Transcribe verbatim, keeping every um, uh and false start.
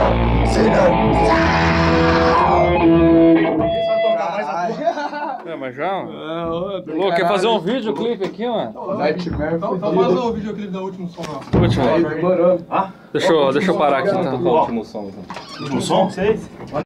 É, mas já, ó. Louco, quer fazer um videoclipe aqui, mano? Então faz o videoclipe da última som lá. Último. Demorou. Deixa eu, deixa eu parar aqui, então. Qual o último som? Último som? Seis?